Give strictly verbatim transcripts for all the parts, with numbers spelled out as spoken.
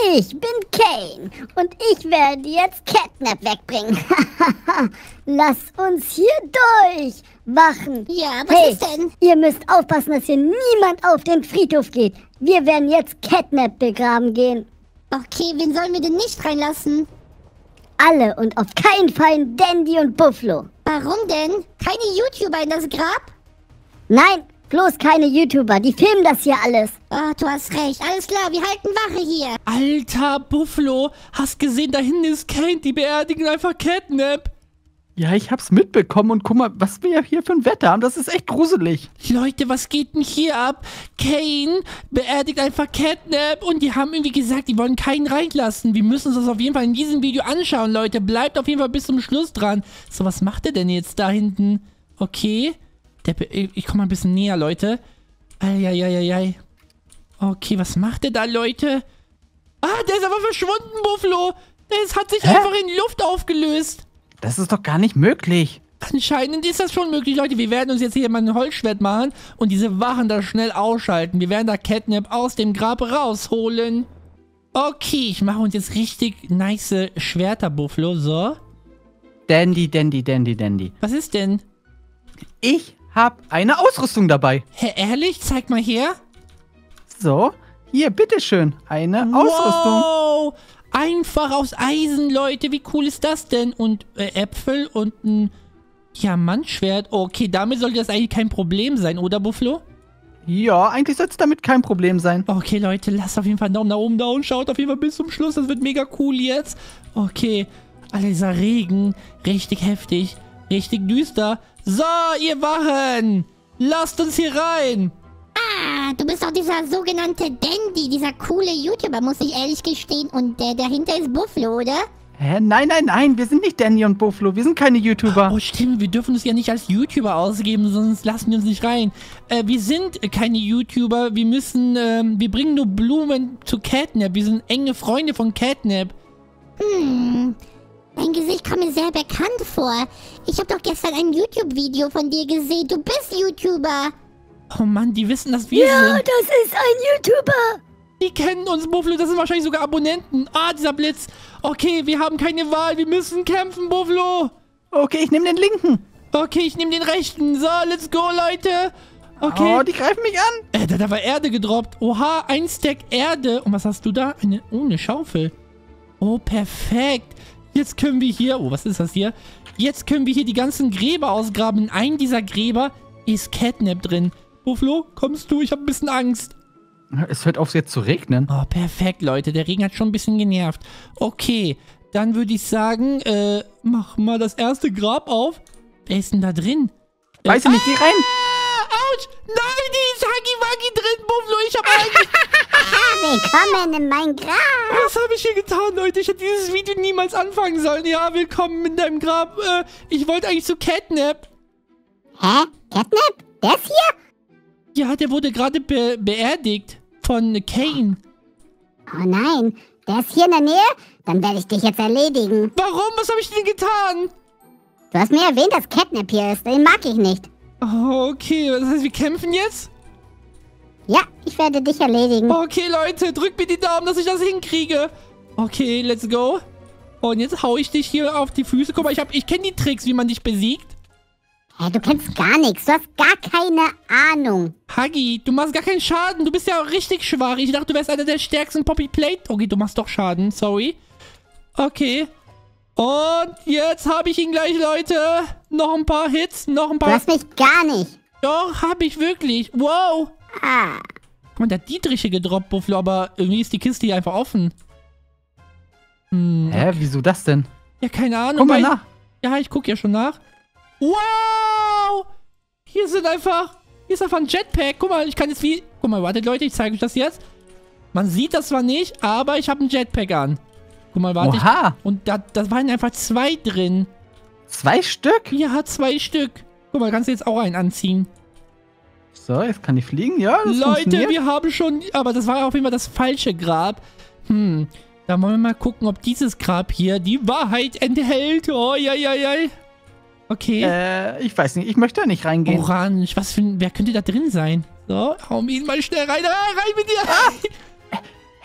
Ich bin Kane und ich werde jetzt Catnap wegbringen. Lass uns hier durch. Wachen. Ja, was hey, ist denn? Ihr müsst aufpassen, dass hier niemand auf den Friedhof geht. Wir werden jetzt Catnap begraben gehen. Okay, wen sollen wir denn nicht reinlassen? Alle und auf keinen Fall Dandy und Buffalo. Warum denn? Keine YouTuber in das Grab? Nein, bloß keine YouTuber. Die filmen das hier alles. Oh, du hast recht. Alles klar, wir halten Wache hier. Alter, Buffalo, hast gesehen, da hinten ist Kane, die beerdigen einfach Catnap. Ja, ich hab's mitbekommen und guck mal, was wir hier für ein Wetter haben. Das ist echt gruselig. Leute, was geht denn hier ab? Kane beerdigt einfach Catnap und die haben irgendwie gesagt, die wollen keinen reinlassen. Wir müssen uns das auf jeden Fall in diesem Video anschauen, Leute. Bleibt auf jeden Fall bis zum Schluss dran. So, was macht der denn jetzt da hinten? Okay. Der Be ich komme mal ein bisschen näher, Leute. Eieieiei. Okay, was macht der da, Leute? Ah, der ist aber verschwunden, Buffalo. Der ist, hat sich Hä? einfach in die Luft aufgelöst. Das ist doch gar nicht möglich. Anscheinend ist das schon möglich, Leute. Wir werden uns jetzt hier mal ein Holzschwert machen und diese Wachen da schnell ausschalten. Wir werden da Catnap aus dem Grab rausholen. Okay, ich mache uns jetzt richtig nice Schwerter, Buffalo. So. Dandy, Dandy, Dandy, Dandy. Was ist denn? Ich hab eine Ausrüstung dabei. Hä, ehrlich? Zeig mal her. So, hier, bitteschön. Eine Ausrüstung. Wow! Einfach aus Eisen, Leute. Wie cool ist das denn? Und äh, Äpfel und ein Diamantschwert. Okay, damit sollte das eigentlich kein Problem sein, oder, Buffalo? Ja, eigentlich soll es damit kein Problem sein. Okay, Leute, lasst auf jeden Fall einen Daumen nach oben da und schaut auf jeden Fall bis zum Schluss. Das wird mega cool jetzt. Okay, Alter, dieser Regen. Richtig heftig. Richtig düster. So, ihr Wachen. Lasst uns hier rein. Ah, du bist doch dieser sogenannte Dandy, dieser coole YouTuber, muss ich ehrlich gestehen. Und der dahinter ist Buffalo, oder? Hä? Nein, nein, nein. Wir sind nicht Dandy und Buffalo. Wir sind keine YouTuber. Oh, stimmt. Wir dürfen uns ja nicht als YouTuber ausgeben, sonst lassen die uns nicht rein. Äh, wir sind keine YouTuber. Wir müssen, ähm, wir bringen nur Blumen zu Catnap. Wir sind enge Freunde von Catnap. Hm, dein Gesicht kommt mir sehr bekannt vor. Ich habe doch gestern ein YouTube-Video von dir gesehen. Du bist YouTuber. Oh Mann, die wissen, dass wir Ja, sind. das ist ein YouTuber. Die kennen uns, Buffalo. Das sind wahrscheinlich sogar Abonnenten. Ah, dieser Blitz. Okay, wir haben keine Wahl. Wir müssen kämpfen, Buffalo. Okay, ich nehme den linken. Okay, ich nehme den rechten. So, let's go, Leute. Okay. Oh, die greifen mich an. Äh, da, da war Erde gedroppt. Oha, ein Stack Erde. Und was hast du da? Eine, oh, eine Schaufel. Oh, perfekt. Jetzt können wir hier... Oh, was ist das hier? Jetzt können wir hier die ganzen Gräber ausgraben. In einem dieser Gräber ist Catnap drin. Buffalo, kommst du? Ich habe ein bisschen Angst. Es hört auf, jetzt zu regnen. Oh, perfekt, Leute. Der Regen hat schon ein bisschen genervt. Okay, dann würde ich sagen, äh, mach mal das erste Grab auf. Wer ist denn da drin? Weiß ich nicht, geh rein. Ah, ouch! Nein, die ist Huggy-Wuggy drin, Buffalo. Ich habe eigentlich... Willkommen in mein Grab. Was habe ich hier getan, Leute? Ich hätte dieses Video niemals anfangen sollen. Ja, willkommen in deinem Grab. Äh, ich wollte eigentlich zu Catnap. Hä? Catnap? Der ist hier? Ja, der wurde gerade be beerdigt von Kane. Oh nein, der ist hier in der Nähe? Dann werde ich dich jetzt erledigen. Warum? Was habe ich denn getan? Du hast mir erwähnt, dass Catnap hier ist. Den mag ich nicht. Oh, okay, das heißt, wir kämpfen jetzt? Ja, ich werde dich erledigen. Okay, Leute, drückt mir die Daumen, dass ich das hinkriege. Okay, let's go. Und jetzt hau ich dich hier auf die Füße. Guck mal, ich, hab- ich kenne die Tricks, wie man dich besiegt. Hey, du kennst gar nichts. Du hast gar keine Ahnung. Huggy, du machst gar keinen Schaden. Du bist ja richtig schwach. Ich dachte, du wärst einer der stärksten Poppy Plate. Okay, du machst doch Schaden. Sorry. Okay. Und jetzt habe ich ihn gleich, Leute. Noch ein paar Hits. Noch ein Du paar... hast mich gar nicht. Doch, habe ich wirklich. Wow. Ah. Guck mal, der hat Dietriche gedroppt, Buffalo. Aber irgendwie ist die Kiste hier einfach offen. Hm. Hä, wieso das denn? Ja, keine Ahnung. Guck mal weil- nach. Ja, ich gucke ja schon nach. Wow! Hier sind einfach... Hier ist einfach ein Jetpack. Guck mal, ich kann jetzt wie... Guck mal, wartet, Leute, ich zeige euch das jetzt. Man sieht das zwar nicht, aber ich habe ein Jetpack an. Guck mal, warte. Oha. Ich, und da, da waren einfach zwei drin. Zwei Stück? Ja, zwei Stück. Guck mal, kannst du jetzt auch einen anziehen. So, jetzt kann ich fliegen. Ja, das Leute, funktioniert. wir haben schon... Aber das war auf jeden Fall das falsche Grab. Hm, da wollen wir mal gucken, ob dieses Grab hier die Wahrheit enthält. Oh, ja, ja, ja. Okay. Äh, ich weiß nicht. Ich möchte da nicht reingehen. Orange. Was für ein... Wer könnte da drin sein? So, hau mir ihn mal schnell rein. Ah, rein mit dir. Hey,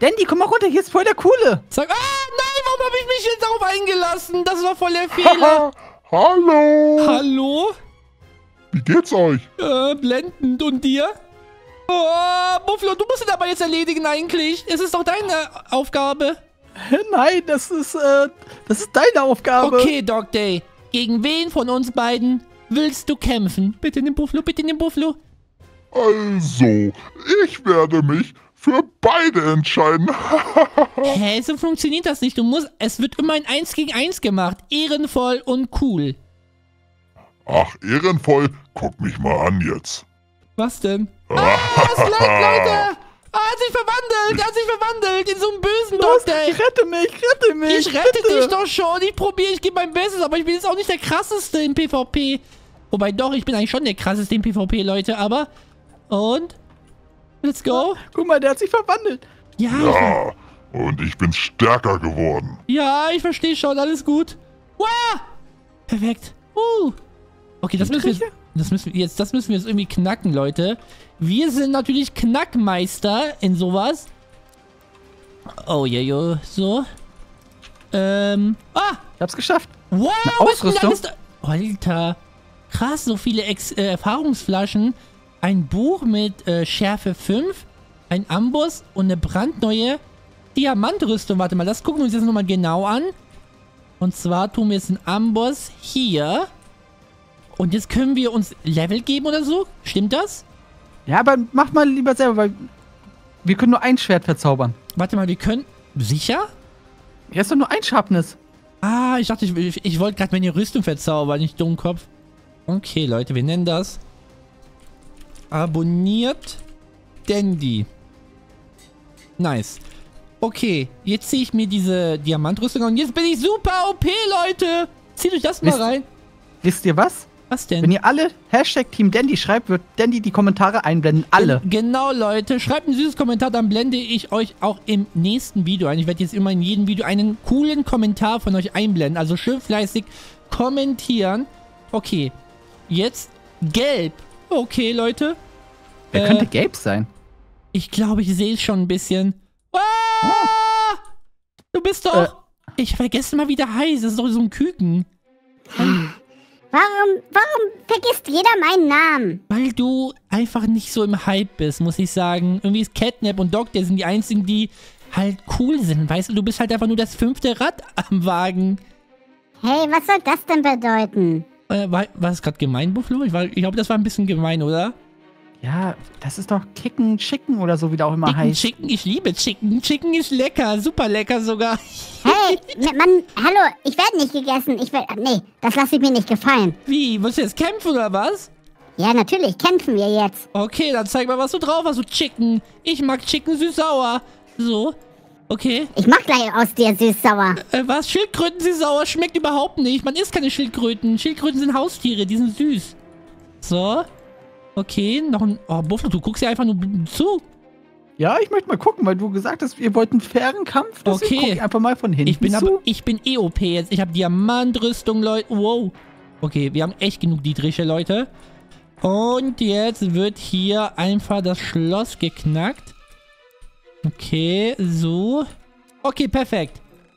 Dandy, komm mal runter, hier ist voll der Coole. Sag, ah, nein, warum habe ich mich jetzt darauf eingelassen? Das war voll der Fehler. Hallo. Hallo? Wie geht's euch? Äh, blendend. Und dir? Oh, Buffalo, du musst ihn aber jetzt erledigen eigentlich. Es ist doch deine Aufgabe. Nein, das ist, äh, das ist deine Aufgabe. Okay, Dog Day. Gegen wen von uns beiden willst du kämpfen? Bitte nimm Buffalo, bitte nimm Buffalo. Also, ich werde mich für beide entscheiden. Hä, so funktioniert das nicht. Du musst, es wird immer ein eins gegen eins gemacht. Ehrenvoll und cool. Ach, ehrenvoll. Guck mich mal an jetzt. Was denn? Ah, es läuft, Leute! Ah, er hat sich verwandelt! Er hat sich verwandelt in so einen bösen Los, Dog Day. rette mich, rette mich. Ich rette bitte. dich doch schon. Ich probiere, ich gebe mein Bestes, aber ich bin jetzt auch nicht der krasseste im PvP. Wobei doch, ich bin eigentlich schon der krasseste im PvP, Leute, aber... Und? Let's go. Guck mal, der hat sich verwandelt. Ja, Ja, und ich bin stärker geworden. ich, ja, ich verstehe schon. Alles gut. Wow! Perfekt. Uh. Okay, das müssen wir jetzt, das müssen wir jetzt, das müssen wir jetzt irgendwie knacken, Leute. Wir sind natürlich Knackmeister in sowas. Oh, ja, ja, so. Ähm, ah! Ich hab's geschafft. Wow, Eine was ist denn Ausrüstung? alles da? Alter. Krass, so viele Ex äh, Erfahrungsflaschen. Ein Buch mit äh, Schärfe fünf. Ein Amboss und eine brandneue Diamantrüstung. Warte mal, das gucken wir uns jetzt nochmal genau an. Und zwar tun wir jetzt einen Amboss hier. Und jetzt können wir uns Level geben oder so. Stimmt das? Ja, aber mach mal lieber selber, weil wir können nur ein Schwert verzaubern. Warte mal, wir können... Sicher? Hier ist doch nur ein Sharpness. Ah, ich dachte, ich, ich, ich wollte gerade meine Rüstung verzaubern, nicht Dummkopf. Okay, Leute, wir nennen das... Abonniert Dandy. Nice. Okay, jetzt ziehe ich mir diese Diamantrüstung an und jetzt bin ich super O P, Leute. Zieht euch das mal Wisst- rein. Wisst ihr was? Was denn? Wenn ihr alle Hashtag Team Dandy schreibt, wird Dandy die Kommentare einblenden. Alle. Gen- Genau, Leute. Schreibt ein süßes Kommentar, dann blende ich euch auch im nächsten Video ein. Ich werde jetzt immer in jedem Video einen coolen Kommentar von euch einblenden. Also schön fleißig kommentieren. Okay. Jetzt gelb. Okay, Leute. Wer Äh, könnte Gabe sein? Ich glaube, ich sehe es schon ein bisschen. Ah! Du bist doch... Äh. Ich vergesse mal, wie der heißt. Das ist doch so ein Küken. Warum, warum vergisst jeder meinen Namen? Weil du einfach nicht so im Hype bist, muss ich sagen. Irgendwie ist Catnap und Dog, der sind die einzigen, die halt cool sind. Weißt du, du bist halt einfach nur das fünfte Rad am Wagen. Hey, was soll das denn bedeuten? Äh, war, war das gerade gemein, Buffalo? Ich, war- ich glaube, das war ein bisschen gemein, oder? Ja, das ist doch Kicken, Chicken oder so, wie der auch immer Chicken, heißt. Chicken, ich liebe Chicken. Chicken ist lecker, super lecker sogar. Hey, ne- Mann, hallo, ich werde nicht gegessen. Ich werde, nee, das lasse ich mir nicht gefallen. Wie, willst du jetzt kämpfen oder was? Ja, natürlich, kämpfen wir jetzt. Okay, dann zeig mal, was du drauf hast, du Chicken. Ich mag Chicken süß-sauer. So, okay. Ich mach gleich aus dir süß-sauer. Äh, was? Schildkröten sind sauer? Schmeckt überhaupt nicht. Man isst keine Schildkröten. Schildkröten sind Haustiere, die sind süß. So. Okay, noch ein... Oh, Buffalo, du guckst ja einfach nur zu. Ja, ich möchte mal gucken, weil du gesagt hast, ihr wollt einen fairen Kampf. Deswegen Okay. guck ich einfach mal von hinten Ich bin zu. aber... Ich bin E O P jetzt. Ich habe Diamantrüstung, Leute. Wow. Okay, wir haben echt genug Dietriche, Leute. Und jetzt wird hier einfach das Schloss geknackt. Okay, so. Okay, perfekt.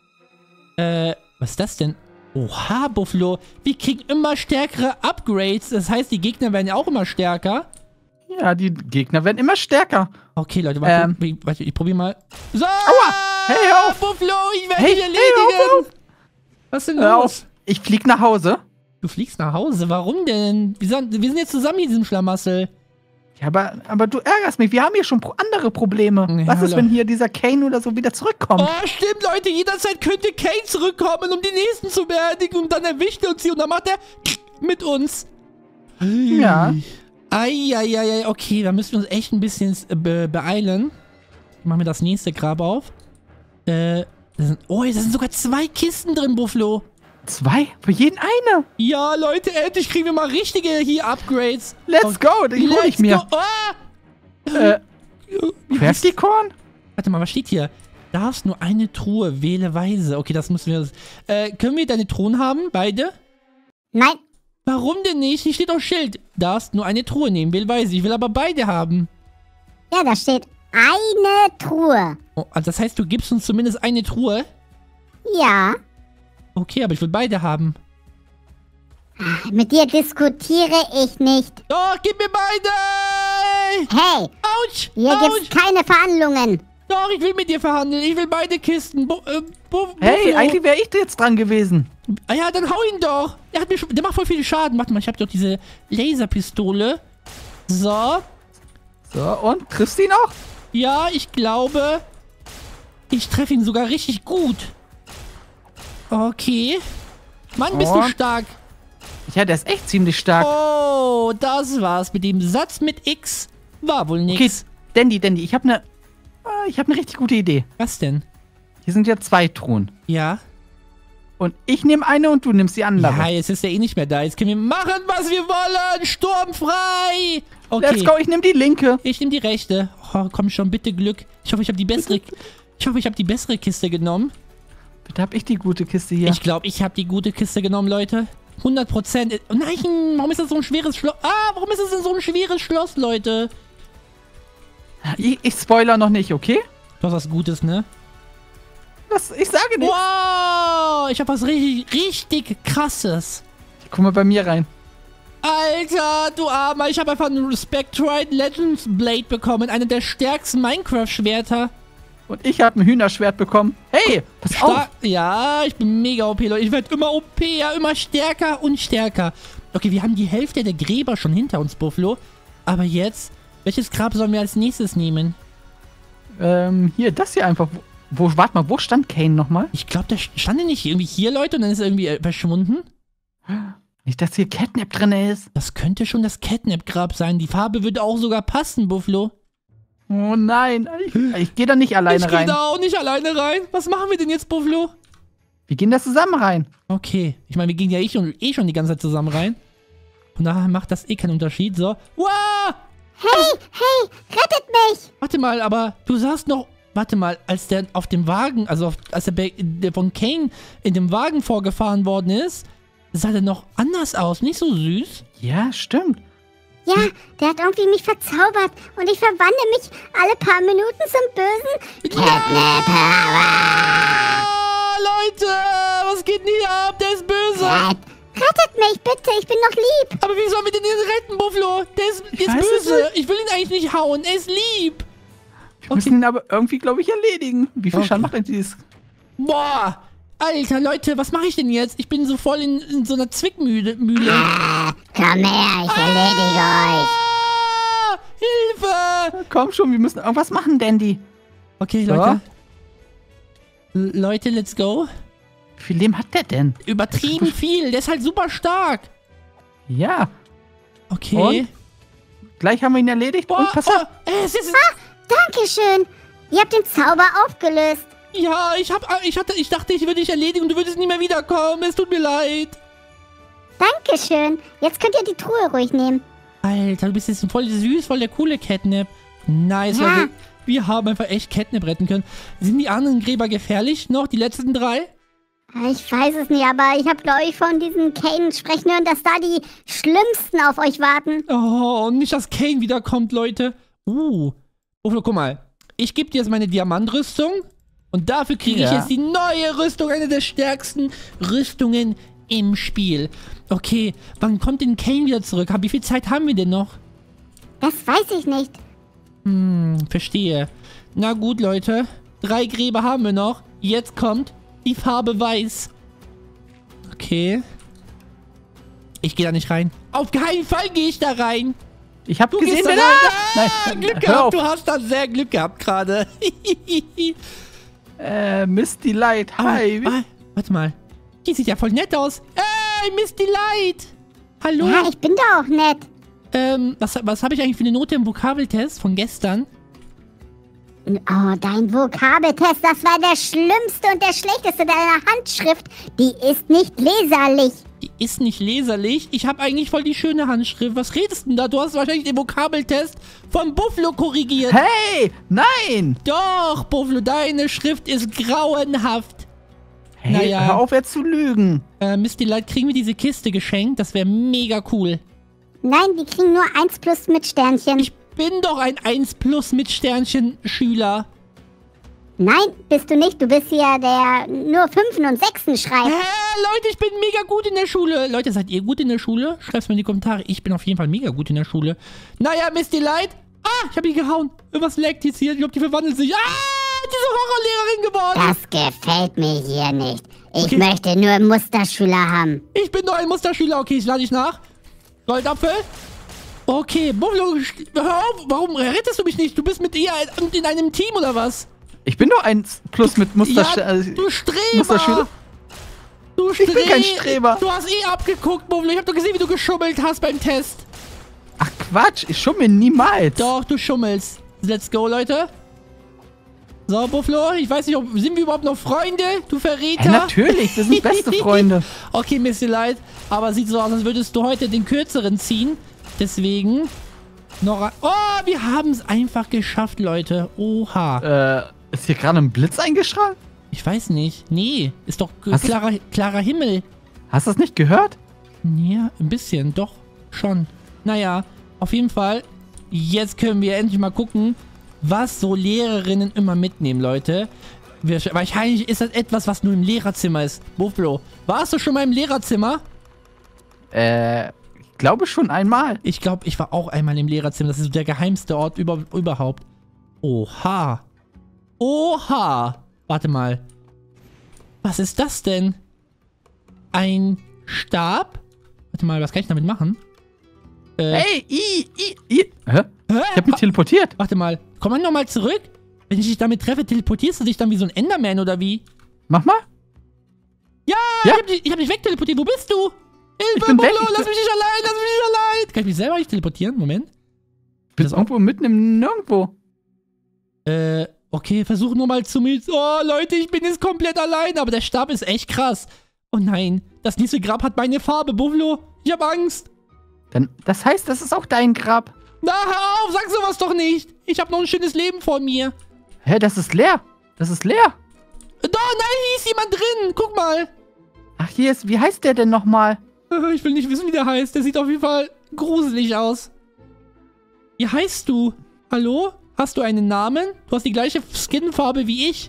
Äh, was ist das denn? Oha, Buffalo. Wir kriegen immer stärkere Upgrades. Das heißt, die Gegner werden ja auch immer stärker. Ja, die Gegner werden immer stärker. Okay, Leute, warte, Ähm. ich, warte, ich probiere mal. So! Aua! Hey, hör auf! Buffalo, ich werde Hey, dich hey, erledigen! hör auf, Was ist denn Hör los? auf. Ich flieg nach Hause. Du fliegst nach Hause. Warum denn? Wir sind, wir sind jetzt zusammen hier in diesem Schlamassel. Ja, aber, aber du ärgerst mich. Wir haben hier schon pro andere Probleme. Ja, Was ist, Leute. wenn hier dieser Kane oder so wieder zurückkommt? Oh, stimmt, Leute. Jederzeit könnte Kane zurückkommen, um die Nächsten zu beerdigen. Und dann erwischt er uns hier und dann macht er mit uns. Ja. Eieiei, okay, da müssen wir uns echt ein bisschen be beeilen. Machen wir das nächste Grab auf. Äh, da sind, oh, da sind sogar zwei Kisten drin, Buffalo. Zwei? Für jeden eine. Ja, Leute, endlich kriegen wir mal richtige hier Upgrades. Let's go. Den hol ich Let's mir. go. Ah! Äh, Crafty-Corn? Warte mal, was steht hier? Darfst nur eine Truhe, wähle weise. Okay, das müssen wir... Äh, können wir deine Truhen haben? Beide? Nein, Warum denn nicht? Hier steht doch Schild. Darfst nur eine Truhe nehmen, wähle weise. Ich will aber beide haben. ja, da steht eine Truhe. Oh, also das heißt, du gibst uns zumindest eine Truhe? Ja. Okay, aber ich will beide haben. Mit dir diskutiere ich nicht. Doch, gib mir beide! Hey, Autsch! hier Autsch! gibt's keine Verhandlungen. Doch, ich will mit dir verhandeln. Ich will beide Kisten. Bo äh, Bo Hey, Buffalo. eigentlich wäre ich jetzt dran gewesen. Ah ja, dann hau ihn doch. Der, hat mir schon, der macht voll viel Schaden. Warte mal, ich habe doch diese Laserpistole. So. So, und? Triffst du ihn auch? Ja, ich glaube, ich treffe ihn sogar richtig gut. Okay. Mann, bist du Und? stark. Ja, der ist echt ziemlich stark. Oh, das war's mit dem Satz mit X. War wohl Okay, nix. Dandy, Dandy, ich habe eine ich habe eine richtig gute Idee. Was denn? Hier sind ja zwei Truhen. Ja? Und ich nehme eine und du nimmst die andere. Ja, jetzt ist er eh nicht mehr da. Jetzt können wir machen, was wir wollen. Sturmfrei. Okay. Let's go, ich nehme die linke. Ich nehme die rechte. Oh, komm schon, bitte Glück. Ich hoffe, ich habe die bessere... Ich hoffe, ich habe die bessere Kiste genommen. Bitte hab ich die gute Kiste hier. Ich glaube, ich habe die gute Kiste genommen, Leute. hundert Prozent. Oh nein, warum ist das so ein schweres Schloss? Ah, warum ist das denn so ein schweres Schloss, Leute? Ich, ich spoiler noch nicht, okay? Du hast was Gutes, ne? Was? Ich sage nicht. Wow, ich habe was richtig, richtig krasses. Guck mal bei mir rein. Alter, du Armer, ich habe einfach einen Spectrite Legends Blade bekommen. Eine der stärksten Minecraft-Schwerter. Und ich habe ein Hühnerschwert bekommen. Hey, pass auf. Star ja, ich bin mega O P, Leute. Ich werde immer O P, ja, immer stärker und stärker. Okay, wir haben die Hälfte der Gräber schon hinter uns, Buffalo. Aber jetzt, welches Grab sollen wir als nächstes nehmen? Ähm, hier, das hier einfach. Wo, warte mal, wo stand Kane nochmal? Ich glaube, der stand der nicht irgendwie hier, Leute, und dann ist er irgendwie äh, verschwunden. Nicht, dass hier Catnap drin ist. Das könnte schon das Catnap-Grab sein. Die Farbe würde auch sogar passen, Buffalo. Oh nein, ich, ich gehe da nicht alleine ich gehe rein. da auch nicht alleine rein. Was machen wir denn jetzt, Buffalo? Wir gehen da zusammen rein. Okay. Ich meine, wir gehen ja eh schon, eh schon die ganze Zeit zusammen rein. Von daher macht das eh keinen Unterschied. So. Wow! Hey, hey, rettet mich. Warte mal, aber du sahst noch... Warte mal, als der auf dem Wagen, also auf, als der, Be der von Kane in dem Wagen vorgefahren worden ist, sah der noch anders aus. Nicht so süß. Ja, stimmt. Ja, der hat irgendwie mich verzaubert und ich verwandle mich alle paar Minuten zum bösen Catnap. Ah, Leute, was geht denn hier ab? Der ist böse. Rettet mich, bitte, ich bin noch lieb. Aber wie sollen wir den jetzt retten, Buffalo? Der ist, der ist weiß es böse. Ich will ihn eigentlich nicht hauen. Er ist lieb. Wir müssen ihn aber irgendwie, glaube ich, erledigen. Wie viel Okay. Schaden macht denn dieses? Boah. Alter, Leute, was mache ich denn jetzt? Ich bin so voll in, in so einer Zwickmühle. Mühle. Komm her, ich erledige euch. Ah, Hilfe! Komm schon, wir müssen irgendwas machen, Dandy. Okay, So. Leute. L Leute, let's go. Wie viel Leben hat der denn? Übertrieben viel. Der ist halt super stark. Ja. Okay. Und? Gleich haben wir ihn erledigt. Boah, Und pass oh, auf. es ist... Dankeschön. Ihr habt den Zauber aufgelöst. Ja, ich hab, ich hatte, ich dachte, ich würde dich erledigen und du würdest nie mehr wiederkommen. Es tut mir leid. Dankeschön. Jetzt könnt ihr die Truhe ruhig nehmen. Alter, du bist jetzt voll süß, voll der coole Catnap. Nice, Ja. Leute. Wir haben einfach echt Catnap retten können. Sind die anderen Gräber gefährlich noch, die letzten drei? Ich weiß es nicht, aber ich habe, glaube ich, von diesen Kane sprechen hören, dass da die Schlimmsten auf euch warten. Oh, und nicht, dass Kane wiederkommt, Leute. Uh. Oh, guck mal. Ich gebe dir jetzt meine Diamantrüstung. Und dafür kriege ich Ja. jetzt die neue Rüstung. Eine der stärksten Rüstungen im Spiel. Okay, wann kommt denn Kane wieder zurück? Wie viel Zeit haben wir denn noch? Das weiß ich nicht. Hm, verstehe. Na gut, Leute. Drei Gräber haben wir noch. Jetzt kommt die Farbe Weiß. Okay. Ich gehe da nicht rein. Auf keinen Fall gehe ich da rein. Ich habe Du gesehen, gehst da wer rein. da... Ah, Nein, Glück hör gehabt. auf. Du hast da sehr Glück gehabt gerade. Äh, Misty Light. Hi. Ah, warte mal. Die sieht ja voll nett aus. Ey, Misty Light. Hallo. Ja, ich bin doch auch nett. Ähm, was, was habe ich eigentlich für eine Note im Vokabeltest von gestern? Oh, dein Vokabeltest, das war der schlimmste und der schlechteste deiner Handschrift. Die ist nicht leserlich. Die ist nicht leserlich. Ich habe eigentlich voll die schöne Handschrift. Was redest du denn da? Du hast wahrscheinlich den Vokabeltest von Buffalo korrigiert. Hey, nein. Doch, Buffalo, deine Schrift ist grauenhaft. Hey, Naja. hör auf jetzt zu lügen. Äh, Misty Light, kriegen wir diese Kiste geschenkt? Das wäre mega cool. Nein, die kriegen nur eins plus mit Sternchen. Ich, bin doch ein eins plus mit Sternchen Schüler. Nein, bist du nicht. Du bist ja der nur Fünfen und Sechsen schreibt. Hä, Leute, ich bin mega gut in der Schule. Leute, seid ihr gut in der Schule? Schreibt's mir in die Kommentare. Ich bin auf jeden Fall mega gut in der Schule. Naja, Misty Light. Ah, ich hab ihn gehauen. Irgendwas leckt jetzt hier. Ich glaube, die verwandelt sich. Ah, diese Horrorlehrerin geworden. Das gefällt mir hier nicht. Ich Okay. möchte nur Musterschüler haben. Ich bin doch ein Musterschüler. Okay, ich lade dich nach. Goldapfel. Okay, Buffalo, hör auf. Warum rettest du mich nicht? Du bist mit ihr in einem Team oder was? Ich bin nur eins plus mit Mustersch Ja, äh, du Streber. Musterschüler. Du Ich bin kein Streber. Du hast eh abgeguckt, Buffalo. Ich hab doch gesehen, wie du geschummelt hast beim Test. Ach Quatsch, ich schummel niemals. Doch, du schummelst. Let's go, Leute. So, Buffalo, ich weiß nicht, ob, sind wir überhaupt noch Freunde? Du Verräter. Ja, natürlich, wir sind beste Freunde. Okay, Misty Light, aber sieht so aus, als würdest du heute den kürzeren ziehen. Deswegen noch ein... Oh, wir haben es einfach geschafft, Leute. Oha. Äh, ist hier gerade ein Blitz eingestrahlt? Ich weiß nicht. Nee, ist doch Hast du- klarer, klarer Himmel. Hast du das nicht gehört? Ja, ein bisschen, doch, schon. Naja, auf jeden Fall, jetzt können wir endlich mal gucken, was so Lehrerinnen immer mitnehmen, Leute. Wir, wahrscheinlich ist das etwas, was nur im Lehrerzimmer ist. Buffalo, warst du schon mal im Lehrerzimmer? Äh, ich glaube schon einmal. Ich glaube, ich war auch einmal im Lehrerzimmer. Das ist so der geheimste Ort über, überhaupt. Oha. Oha. Warte mal. Was ist das denn? Ein Stab? Warte mal, was kann ich damit machen? Äh, Hey, i, i, i. Hä? hä? Ich hab mich teleportiert. Warte mal. Komm mal nochmal zurück. Wenn ich dich damit treffe, teleportierst du dich dann wie so ein Enderman oder wie? Mach mal. Ja, Ja. Ich, hab dich, ich hab dich wegteleportiert. Wo bist du? Hilfe, Ich bin weg, Buffalo, ich lass bin- mich nicht allein, lass mich nicht allein. Kann ich mich selber nicht teleportieren? Moment. Ich bin Das auch- irgendwo mitten im Nirgendwo. Äh, okay, versuch nur mal zu mir. Oh, Leute, ich bin jetzt komplett allein, aber der Stab ist echt krass. Oh nein, das nächste Grab hat meine Farbe, Buffalo. Ich hab Angst. Dann, das heißt, das ist auch dein Grab. Na, hör auf, sag sowas doch nicht. Ich hab noch ein schönes Leben vor mir. Hä, das ist leer. Das ist leer. Doch, nein, hier ist jemand drin. Guck mal. Ach, hier ist, wie heißt der denn nochmal? Ich will nicht wissen, wie der heißt. Der sieht auf jeden Fall gruselig aus. Wie heißt du? Hallo? Hast du einen Namen? Du hast die gleiche Skinfarbe wie ich.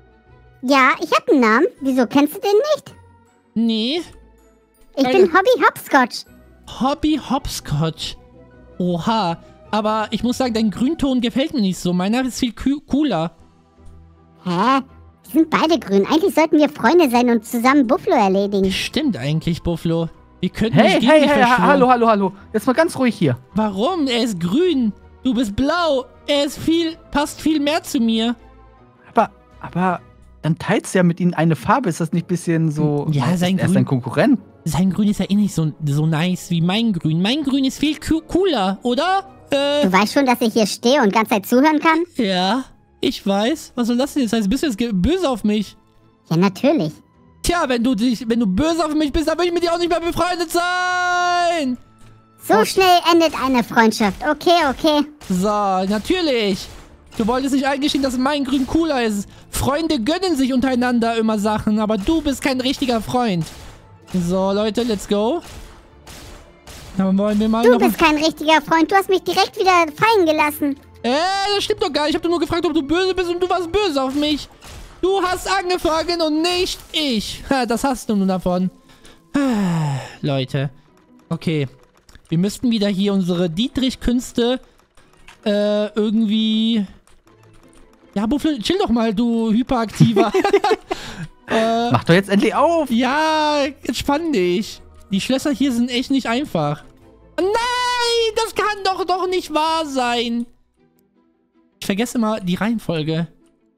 Ja, ich hab einen Namen. Wieso kennst du den nicht? Nee. Ich Keine- bin Hobby Hopscotch. Hobby Hopscotch. Oha. Aber ich muss sagen, dein Grünton gefällt mir nicht so. Meiner ist viel coo- cooler. Hä? Wir sind beide grün. Eigentlich sollten wir Freunde sein und zusammen Buffalo erledigen. Stimmt eigentlich, Buffalo. Wir könnten Hey, uns gegen hey, dich hey, ha- verschwören. hallo, hallo, hallo. Jetzt mal ganz ruhig hier. Warum? Er ist grün. Du bist blau. Er ist viel, passt viel mehr zu mir. Aber, aber, dann teilst du ja mit ihnen eine Farbe. Ist das nicht ein bisschen so... Ja, ist sein er ist Grün- ein Konkurrent. Sein Grün ist ja eh nicht so, so nice wie mein Grün. Mein Grün ist viel co- cooler, oder? Äh, Du weißt schon, dass ich hier stehe und ganz Zeit zuhören kann? ja. Ich weiß. Was soll das denn jetzt heißen? Bist du jetzt ge- böse auf mich? Ja, natürlich. Tja, wenn du dich, wenn du böse auf mich bist, dann will ich mit dir auch nicht mehr befreundet sein. So schnell endet eine Freundschaft. Okay, okay. So, natürlich. Du wolltest nicht eingestehen, dass mein Grün cooler ist. Freunde gönnen sich untereinander immer Sachen, aber du bist kein richtiger Freund. So, Leute, let's go. Dann wollen wir mal Du noch... bist kein richtiger Freund. Du hast mich direkt wieder fallen gelassen. Äh, das stimmt doch gar nicht. Ich hab doch nur gefragt, ob du böse bist und du warst böse auf mich. Du hast angefangen und nicht ich. Ha, das hast du nun davon. Ah, Leute. Okay. Wir müssten wieder hier unsere Dietrich-Künste äh, irgendwie... Ja, Buffel, chill doch mal, du Hyperaktiver. äh, Mach doch jetzt endlich auf. ja, entspann dich. Die Schlösser hier sind echt nicht einfach. Nein, das kann doch doch nicht wahr sein. Ich vergesse mal die Reihenfolge.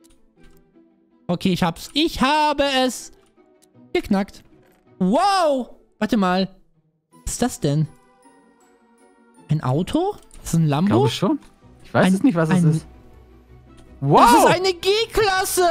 Okay, ich hab's. Ich habe es geknackt. Wow. Warte mal. Was ist das denn? Ein Auto? Ist das ein Lambo? Glaube schon. Ich weiß Ein- es nicht, was es ein- ist. Wow. Das ist eine G-Klasse.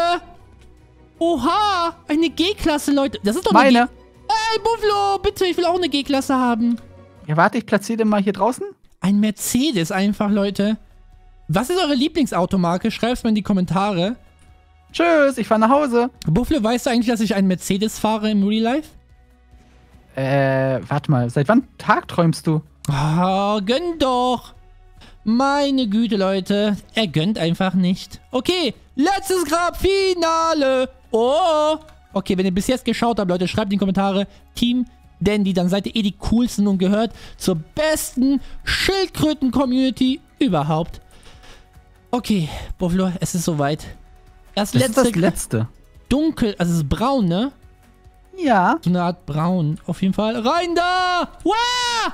Oha. Eine G-Klasse, Leute. Das ist doch eine Meine. G Hey, Buffalo, bitte, ich will auch eine G-Klasse haben. Ja, warte, ich platziere den mal hier draußen. Ein Mercedes einfach, Leute. Was ist eure Lieblingsautomarke? Schreibt's mal in die Kommentare. Tschüss, ich fahre nach Hause. Buffalo, weißt du eigentlich, dass ich einen Mercedes fahre im Real Life? Äh, warte mal, seit wann tagträumst du? Oh, gönn doch. Meine Güte, Leute. Er gönnt einfach nicht. Okay, letztes Grab, Finale. Oh. Okay, wenn ihr bis jetzt geschaut habt, Leute, schreibt in die Kommentare Team Dandy. Dann seid ihr eh die coolsten und gehört zur besten Schildkröten-Community überhaupt. Okay, Buffalo, es ist soweit. Das, Das letzte, ist das Letzte. Dunkel, also es ist braun, ne? Ja. So eine Art braun. Auf jeden Fall. Rein da! Wow!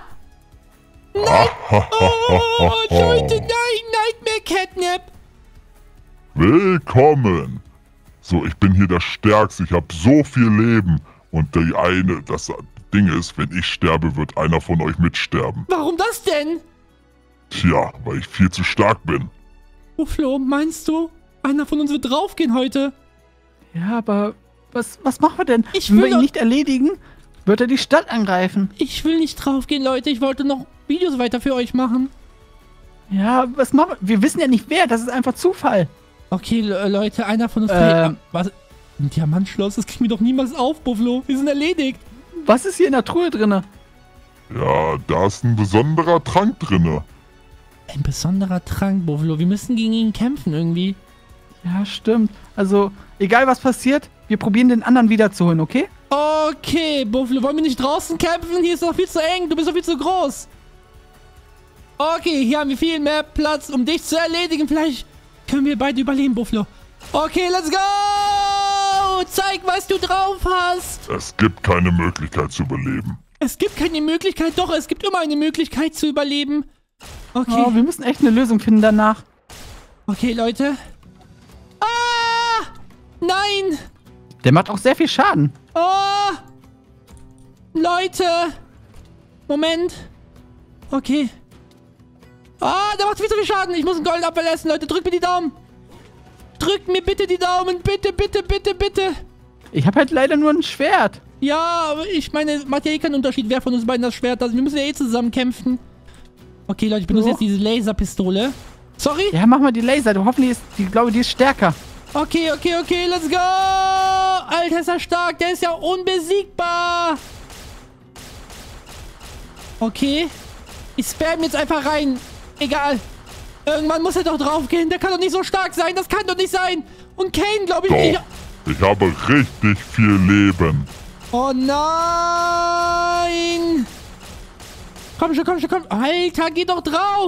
Oh, Leute, nein! Nightmare Catnap! Willkommen. So, ich bin hier der Stärkste. Ich habe so viel Leben. Und die eine, das Ding ist, wenn ich sterbe, wird einer von euch mitsterben. Warum das denn? Tja, weil ich viel zu stark bin. Oh, Flo, meinst du, einer von uns wird draufgehen heute? Ja, aber was, was machen wir denn? Ich Wenn will wir ihn doch- nicht erledigen, wird er die Stadt angreifen. Ich will nicht draufgehen, Leute. Ich wollte noch Videos weiter für euch machen. Ja, was machen wir? Wir wissen ja nicht wer, das ist einfach Zufall. Okay, Le Leute, einer von uns... Ähm. Was? Ein Diamantschloss, das kriegen wir doch niemals auf, Buffalo. Wir sind erledigt. Was ist hier in der Truhe drinne? Ja, da ist ein besonderer Trank drinne. Ein besonderer Trank, Buffalo. Wir müssen gegen ihn kämpfen irgendwie. Ja, stimmt. Also, egal was passiert, wir probieren den anderen wiederzuholen, okay? Okay, Buffalo, wollen wir nicht draußen kämpfen? Hier ist doch viel zu eng, du bist doch viel zu groß. Okay, hier haben wir viel mehr Platz, um dich zu erledigen. Vielleicht können wir beide überleben, Buffalo. Okay, let's go! Zeig, was du drauf hast. Es gibt keine Möglichkeit zu überleben. Es gibt keine Möglichkeit, doch, es gibt immer eine Möglichkeit zu überleben. Okay, Oh, wir müssen echt eine Lösung finden danach. okay, Leute. Ah! Nein! Der macht auch sehr viel Schaden. Oh! Leute! Moment. Okay. Ah, der macht viel zu viel Schaden. Ich muss einen Goldapfel essen, Leute. Drückt mir die Daumen. Drückt mir bitte die Daumen. Bitte, bitte, bitte, bitte. Ich habe halt leider nur ein Schwert. Ja, aber ich meine, macht ja eh keinen Unterschied, wer von uns beiden das Schwert hat. Wir müssen ja eh zusammen kämpfen. Okay, Leute, ich benutze So. jetzt diese Laserpistole. Sorry? Ja, mach mal die Laser. Du hoffentlich ist, die glaube, die ist stärker. Okay, okay, okay, let's go! Alter, ist er stark. Der ist ja unbesiegbar. Okay. Ich spam jetzt einfach rein. Egal. Irgendwann muss er doch draufgehen. Der kann doch nicht so stark sein. Das kann doch nicht sein. Und Kane, glaube ich... Doch. Ich habe richtig viel Leben. Oh nein! Komm schon, komm schon, komm. Alter, geh doch drauf!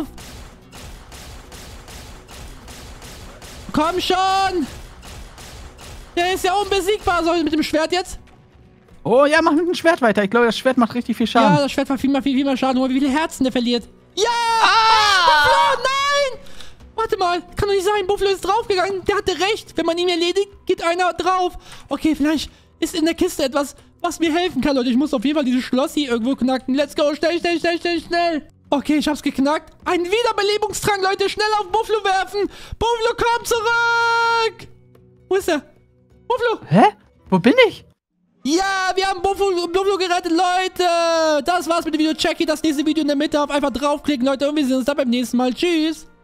Komm schon! Der ist ja unbesiegbar. Soll ich mit dem Schwert jetzt? Oh ja, mach mit dem Schwert weiter. Ich glaube, das Schwert macht richtig viel Ja, Schaden. das Schwert macht viel mehr, viel, viel mehr Schaden. Guck mal, wie viele Herzen der verliert. Ja! Ah! Buffalo, nein! Warte mal, kann doch nicht sein. Buffalo ist draufgegangen. Der hatte recht. Wenn man ihn erledigt, geht einer drauf. Okay, vielleicht ist in der Kiste etwas, was mir helfen kann, Leute. Ich muss auf jeden Fall dieses Schloss hier irgendwo knacken. Let's go. Schnell, schnell, schnell, schnell, schnell. Okay, ich hab's geknackt. Ein Wiederbelebungstrank, Leute. Schnell auf Buffalo werfen. Buffalo, komm zurück. Wo ist er? Buffalo. Hä? Wo bin ich? Ja, wir haben Buffalo, Buffalo gerettet, Leute. Das war's mit dem Video. Check hier das nächste Video in der Mitte auf. Einfach draufklicken, Leute. Und wir sehen uns dann beim nächsten Mal. Tschüss.